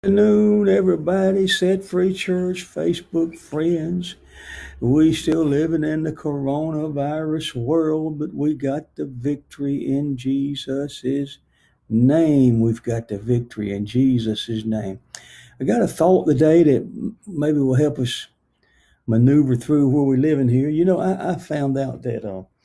Afternoon, everybody. Set Free Church Facebook friends. We still living in the coronavirus world, but we got the victory in Jesus' name. We've got the victory in Jesus' name. I got a thought today that maybe will help us maneuver through where we're living here. I found out that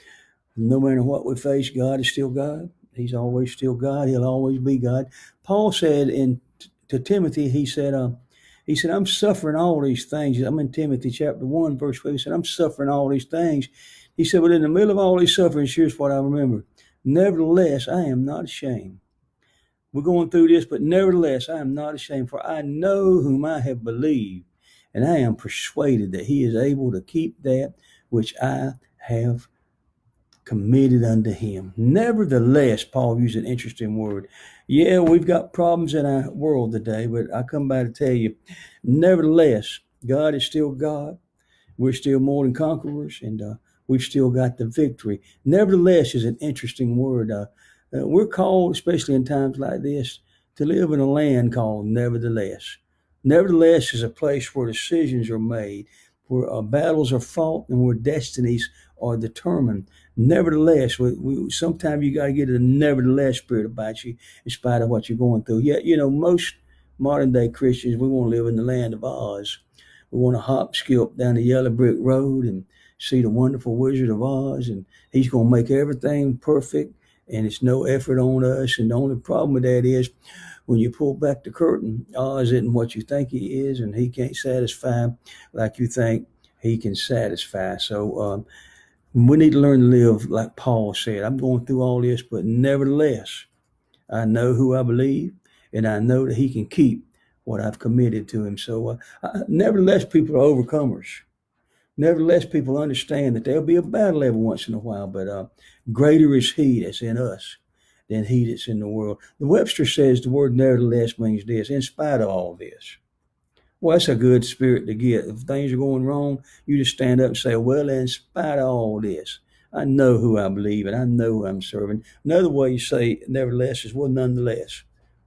no matter what we face, God is still God. He's always still God. He'll always be God. Paul said to Timothy, he said, I'm suffering all these things. I'm in Timothy chapter 1, verse 12. He said, I'm suffering all these things. He said, but in the middle of all these sufferings, here's what I remember. Nevertheless, I am not ashamed. We're going through this, but nevertheless, I am not ashamed, for I know whom I have believed, and I am persuaded that he is able to keep that which I have committed unto him. Nevertheless, Paul used an interesting word. Yeah, we've got problems in our world today, but I come by to tell you, nevertheless, God is still God. We're still more than conquerors, and we've still got the victory. Nevertheless is an interesting word. We're called, especially in times like this, to live in a land called nevertheless. Nevertheless is a place where decisions are made, where battles are fought, and where destinies are determined. Nevertheless, sometimes you got to get a nevertheless spirit about you in spite of what you're going through. Yet, most modern day Christians, we want to live in the land of Oz. We want to hop, skip down the yellow brick road and see the wonderful Wizard of Oz, and he's going to make everything perfect, and it's no effort on us. And the only problem with that is when you pull back the curtain, Oz isn't what you think he is, and he can't satisfy like you think he can satisfy. So we need to learn to live like Paul said. I'm going through all this, but nevertheless, I know who I believe, and I know that he can keep what I've committed to him. So nevertheless, people are overcomers. Nevertheless, people understand that there'll be a battle every once in a while, but greater is he that's in us than he that's in the world. The Webster says the word nevertheless means this: in spite of all this. Well, that's a good spirit to get. If things are going wrong, you just stand up and say, well, in spite of all this, I know who I believe and I know who I'm serving. Another way you say nevertheless is, well, nonetheless.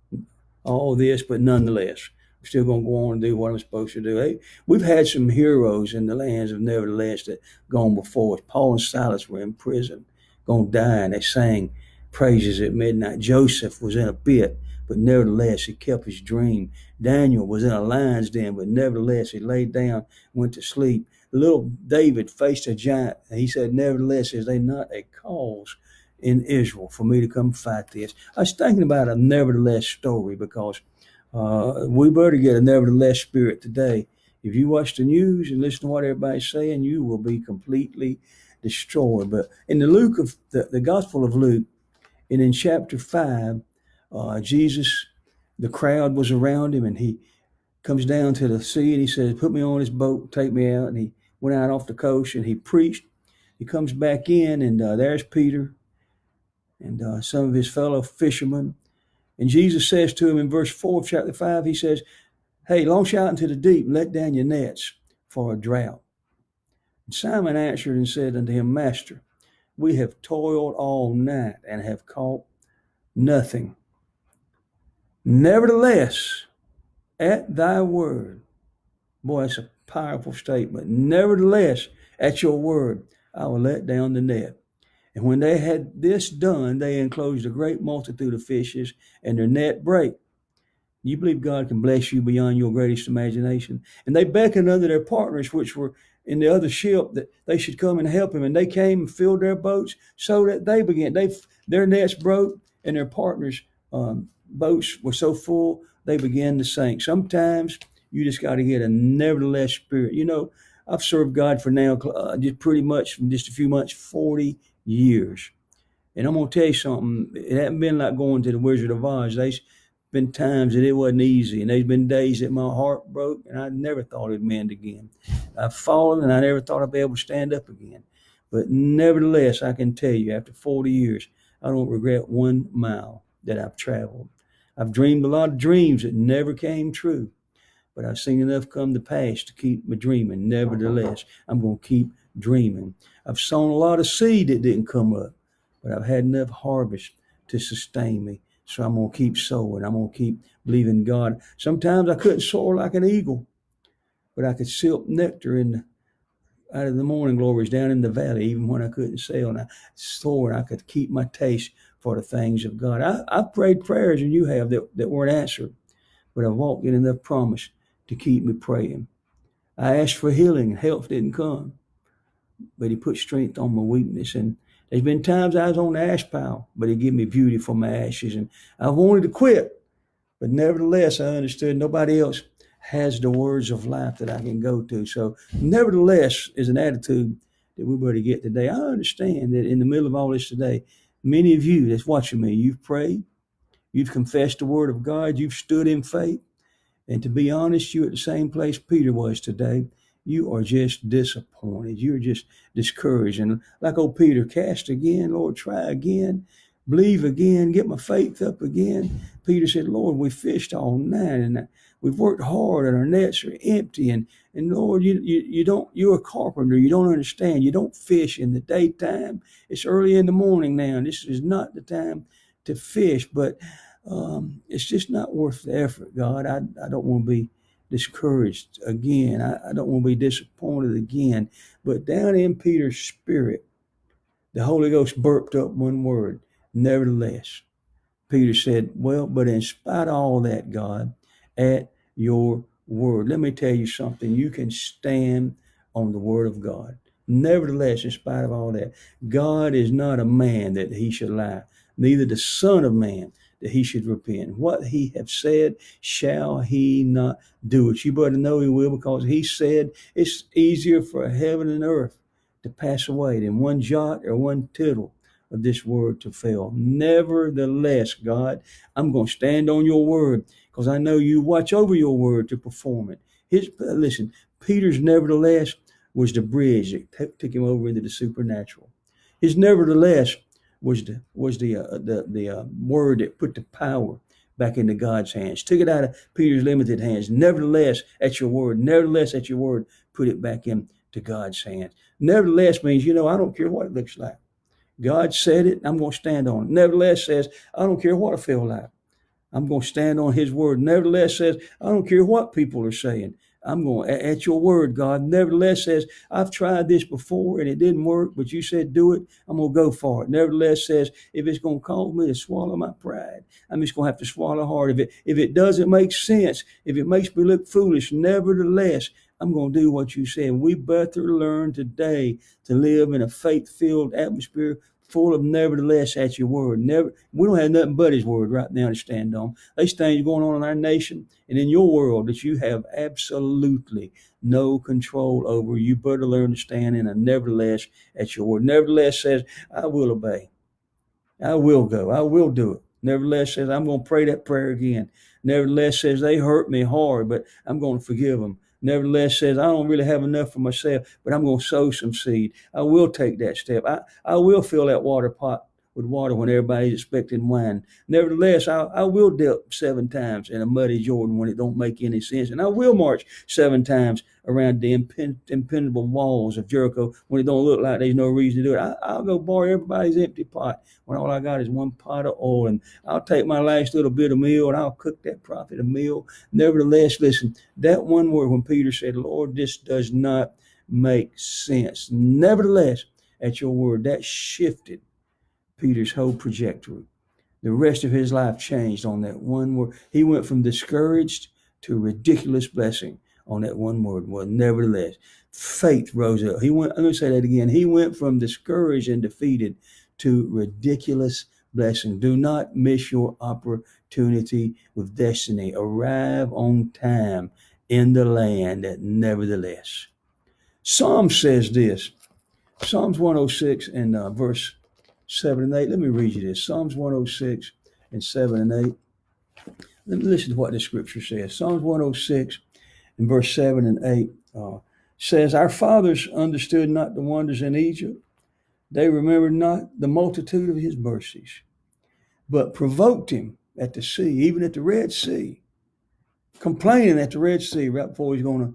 All this, but nonetheless, I'm still going to go on and do what I'm supposed to do. Hey, we've had some heroes in the lands of nevertheless that gone before us. Paul and Silas were in prison, going to die, and they sang praises at midnight. Joseph was in a pit, but nevertheless, he kept his dream. Daniel was in a lion's den, but nevertheless, he laid down, went to sleep. Little David faced a giant, and he said, nevertheless, is they not a cause in Israel for me to come fight this? I was thinking about a nevertheless story because we better get a nevertheless spirit today. If you watch the news and listen to what everybody's saying, you will be completely destroyed. But in the Gospel of Luke, and in chapter 5, Jesus, the crowd was around him, and he comes down to the sea and he says, put me on this boat, take me out. And he went out off the coast and he preached. He comes back in, and there's Peter and some of his fellow fishermen. And Jesus says to him in verse 4 of chapter 5, he says, hey, launch out into the deep and let down your nets for a drought. And Simon answered and said unto him, Master, we have toiled all night and have caught nothing. Nevertheless, at thy word, boy, that's a powerful statement. Nevertheless, at your word, I will let down the net. And when they had this done, they enclosed a great multitude of fishes, and their net brake. You believe God can bless you beyond your greatest imagination? And they beckoned unto their partners, which were in the other ship, that they should come and help him. And they came and filled their boats, so that their nets broke, and their partners' boats were so full, they began to sink. Sometimes you just got to get a nevertheless spirit. I've served God for now just pretty much, just a few months, 40 years. And I'm going to tell you something. It hasn't been like going to the Wizard of Oz. There's been times that it wasn't easy, and there's been days that my heart broke, and I never thought it'd mend again. I've fallen, and I never thought I'd be able to stand up again. But nevertheless, I can tell you, after 40 years, I don't regret 1 mile that I've traveled. I've dreamed a lot of dreams that never came true, but I've seen enough come to pass to keep me dreaming. Nevertheless, I'm going to keep dreaming. I've sown a lot of seed that didn't come up, but I've had enough harvest to sustain me. So I'm going to keep sowing. I'm going to keep believing God. Sometimes I couldn't soar like an eagle, but I could sip nectar out of the morning glories down in the valley, even when I couldn't sail. And I soared. I could keep my taste for the things of God. I prayed prayers, and you have, that weren't answered, but I walked in enough promise to keep me praying. I asked for healing, and health didn't come, but he put strength on my weakness. And there's been times I was on the ash pile, but he gave me beauty for my ashes. And I wanted to quit, but nevertheless, I understood nobody else has the words of life that I can go to. So nevertheless is an attitude that we better get today. I understand that in the middle of all this today, many of you that's watching me, you've prayed, you've confessed the word of God, you've stood in faith. And to be honest, you're at the same place Peter was today. You are just disappointed. You're just discouraged. And like old Peter, cast again, Lord, try again, believe again, get my faith up again. Peter said, Lord, we fished all night and we've worked hard and our nets are empty. And Lord, you're a carpenter. You don't understand. You don't fish in the daytime. It's early in the morning now. And this is not the time to fish, but it's just not worth the effort, God. I don't want to be discouraged again. I don't want to be disappointed again. But down in Peter's spirit, the Holy Ghost burped up one word, nevertheless. Peter said, well, but in spite of all that, God, at your word. Let me tell you something. You can stand on the word of God. Nevertheless, in spite of all that, God is not a man that he should lie, neither the Son of Man that he should repent. What he have said, shall he not do it? You better know he will, because he said it's easier for heaven and earth to pass away than one jot or one tittle of this word to fail. Nevertheless, God, I'm going to stand on your word, because I know you watch over your word to perform it. Listen, Peter's nevertheless was the bridge that took him over into the supernatural. His nevertheless was the word that put the power back into God's hands, took it out of Peter's limited hands. Nevertheless, at your word, nevertheless, at your word, put it back into God's hands. Nevertheless means, I don't care what it looks like. God said it, I'm going to stand on it. Nevertheless says, I don't care what I feel like. I'm going to stand on his word. Nevertheless says, I don't care what people are saying. I'm going at your word, God. Nevertheless says, I've tried this before and it didn't work, but you said do it. I'm going to go for it. Nevertheless says, if it's going to cause me to swallow my pride, I'm just going to have to swallow hard. If it doesn't make sense, if it makes me look foolish, nevertheless, I'm going to do what you said. We better learn today to live in a faith-filled atmosphere full of nevertheless at your word. We don't have nothing but his word right now to stand on. There's things going on in our nation and in your world that you have absolutely no control over. You better learn to stand in a nevertheless at your word. Nevertheless says, I will obey. I will go. I will do it. Nevertheless says, I'm going to pray that prayer again. Nevertheless says, they hurt me hard, but I'm going to forgive them. Nevertheless says, I don't really have enough for myself, but I'm going to sow some seed. I will take that step. I will fill that water pot with water when everybody's expecting wine. Nevertheless, I will dip 7 times in a muddy Jordan when it don't make any sense. And I will march 7 times around the impenetrable walls of Jericho when it don't look like there's no reason to do it. I'll go borrow everybody's empty pot when all I got is one pot of oil. And I'll take my last little bit of meal and I'll cook that prophet a meal. Nevertheless, listen, that one word when Peter said, Lord, this does not make sense. Nevertheless, at your word, that shifted Peter's whole trajectory. The rest of his life changed on that one word. He went from discouraged to ridiculous blessing on that one word. Well, nevertheless, faith rose up. I'm going to say that again. He went from discouraged and defeated to ridiculous blessing. Do not miss your opportunity with destiny. Arrive on time in the land that nevertheless. Psalm says this. Psalms 106 and verse 7 and 8. Let me read you this. Psalms 106 and 7 and 8. Let me listen to what the scripture says. Psalms 106 and verse 7 and 8 says, Our fathers understood not the wonders in Egypt. They remembered not the multitude of his mercies, but provoked him at the sea, even at the Red Sea, complaining at the Red Sea right before he's going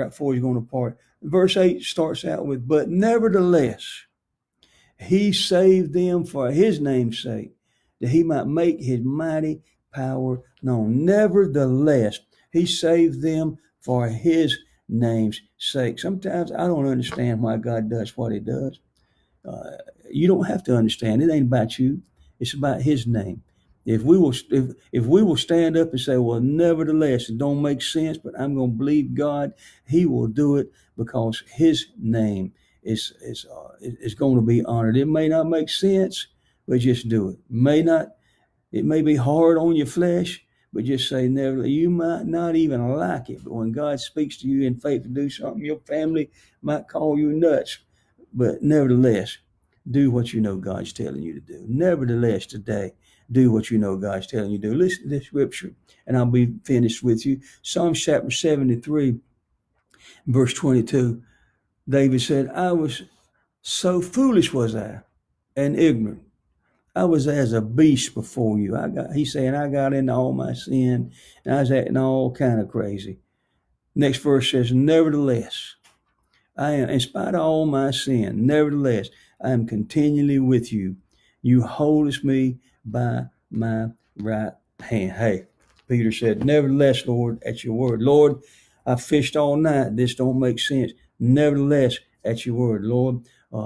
to part. Verse 8 starts out with, but nevertheless, he saved them for his name's sake, that he might make his mighty power known. Nevertheless, he saved them for his name's sake. Sometimes I don't understand why God does what he does. You don't have to understand. It ain't about you. It's about his name. If we will stand up and say, well, nevertheless, it don't make sense, but I'm going to believe God, he will do it because his name is going to be honored. It may not make sense, but just do it. It may be hard on your flesh, but just say never. You might not even like it, but when God speaks to you in faith to do something, your family might call you nuts. But nevertheless, do what you know God's telling you to do. Nevertheless, today, do what you know God's telling you to do. Listen to this scripture, and I'll be finished with you. Psalms chapter 73, verse 22. David said, I was so foolish was I, and ignorant. I was as a beast before you. He's saying, I got into all my sin, and I was acting all kind of crazy. Next verse says, nevertheless, I am, in spite of all my sin, nevertheless, I am continually with you. You holdest me by my right hand. Hey, Peter said, nevertheless, Lord, at your word. Lord, I fished all night. This don't make sense. Nevertheless, at your word. Lord,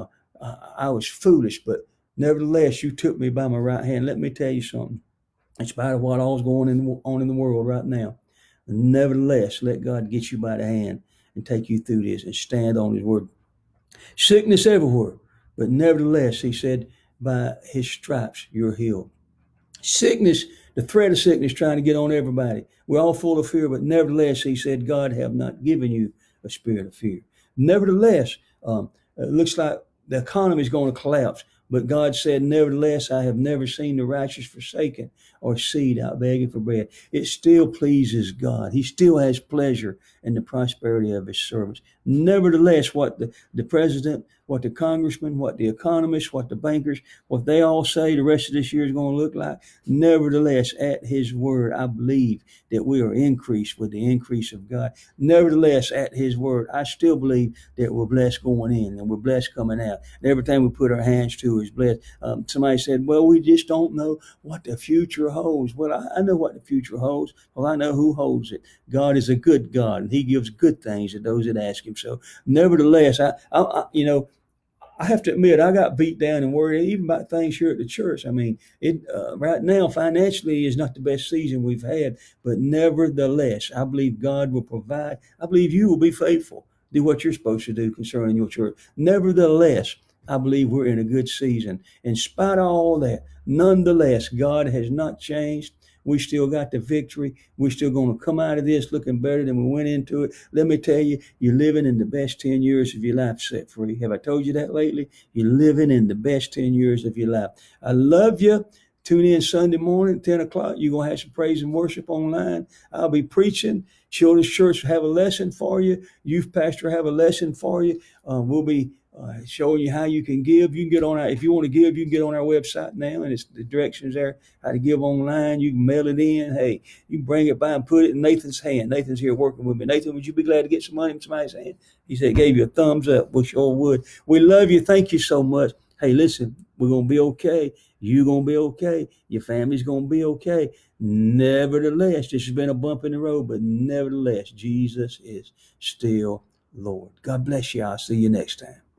I was foolish, but nevertheless, you took me by my right hand. Let me tell you something. In spite of what all's going on in the world right now, nevertheless, let God get you by the hand and take you through this and stand on his word. Sickness everywhere, but nevertheless, he said, by his stripes, you're healed. Sickness, the threat of sickness trying to get on everybody. We're all full of fear, but nevertheless, he said, God have not given you a spirit of fear. Nevertheless, it looks like the economy is going to collapse. But God said, nevertheless, I have never seen the righteous forsaken or seed out begging for bread. It still pleases God. He still has pleasure in the prosperity of his servants. Nevertheless, what the president, what the congressman, what the economists, what the bankers, what they all say the rest of this year is going to look like, nevertheless, at his word, I believe that we are increased with the increase of God. Nevertheless, at his word, I still believe that we're blessed going in and we're blessed coming out. And everything we put our hands to is blessed. Somebody said, well, we just don't know what the future holds. Well, I know what the future holds. Well, I know who holds it. God is a good God, and he gives good things to those that ask him. So nevertheless, I have to admit, I got beat down and worried even about things here at the church. I mean, right now, financially is not the best season we've had, but nevertheless, I believe God will provide. I believe you will be faithful. Do what you're supposed to do concerning your church. Nevertheless, I believe we're in a good season. In spite of all that, nonetheless, God has not changed. We still got the victory. We're still going to come out of this looking better than we went into it. Let me tell you, you're living in the best 10 years of your life set free. Have I told you that lately? You're living in the best 10 years of your life. I love you. Tune in Sunday morning, 10 o'clock. You're going to have some praise and worship online. I'll be preaching. Children's Church will have a lesson for you. Youth Pastor have a lesson for you. We'll be showing you how you can give. You can get on if you want to give, you can get on our website now, and the directions there, how to give online. You can mail it in. Hey, you can bring it by and put it in Nathan's hand. Nathan's here working with me. Nathan, would you be glad to get some money in somebody's hand? He said, gave you a thumbs up. We sure would. We love you. Thank you so much. Hey, listen, we're going to be okay. You're going to be okay. Your family's going to be okay. Nevertheless, this has been a bump in the road, but nevertheless, Jesus is still Lord. God bless you. I'll see you next time.